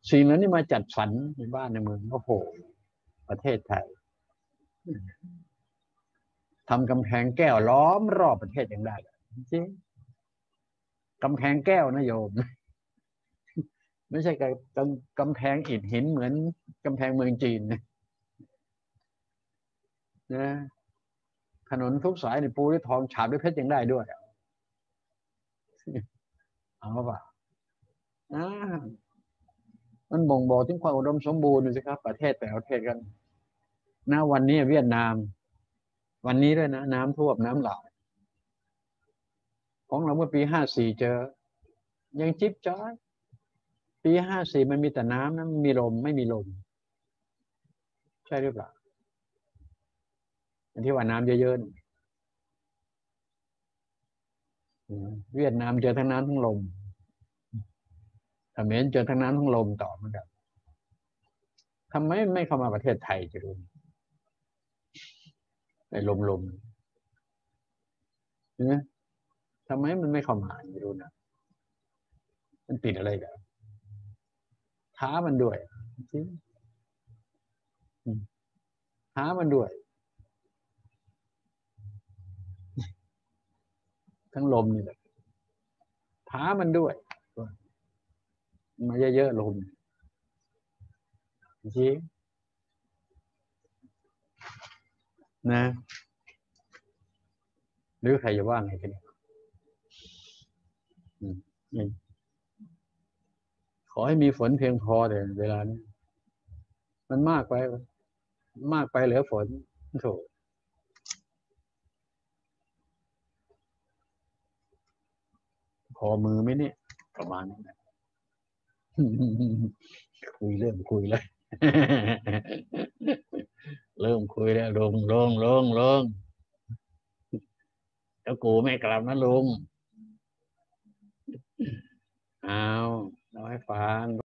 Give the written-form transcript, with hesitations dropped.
สิ่งนั้นนี่มาจัดสรรในบ้านในเมืองโอ้โหประเทศไทยทำกำแพงแก้วล้อมรอบประเทศยังได้จริงกำแพงแก้วนะโยมไม่ใช่กำแพงอิฐหินเหมือนกำแพงเมืองจีนนะถนนทุกสายในปูด้วยทองฉาบด้วยเพชรยังได้ด้วยเอาป่ะมันบ่งบอกถึงความอุดมสมบูรณ์สิครับประเทศแต่ละประเทศกันวันนี้เวียดนามวันนี้ด้วยนะน้ำท่วมน้ำหลากของเราเมื่อปี54เจอยังจิ๊บจ้อยปี54มันมีแต่น้ำนะมีลมไม่มีลมใช่หรือเปล่าอันที่ว่าน้ำเยอะๆเวียดนามเจอทั้งน้ำทั้งลมเขมรเจอทั้งน้ำทั้งลมต่อเหมือนกันทำไมไม่เข้ามาประเทศไทยจะรู้ไอ้ลมใช่ไหมทำไมมันไม่เข้ามาไม่รู้นะมันติดอะไรกันท้ามันด้วยจริงท้ามันด้วยทั้งลมนี่แหละท้ามันด้วยมาเยอะๆลมจริงนะหรือใครจะว่าไงกันเนี่ยขอให้มีฝนเพียงพอแต่เวลานี้มันมากไปเหลือฝนโถพอมือไหมเนี่ยประมาณนั้นเริ่มคุยแล้วเริ่มคุยแล้วลงแล้วกูไม่กลับนะลุงเอาเราให้ฟัง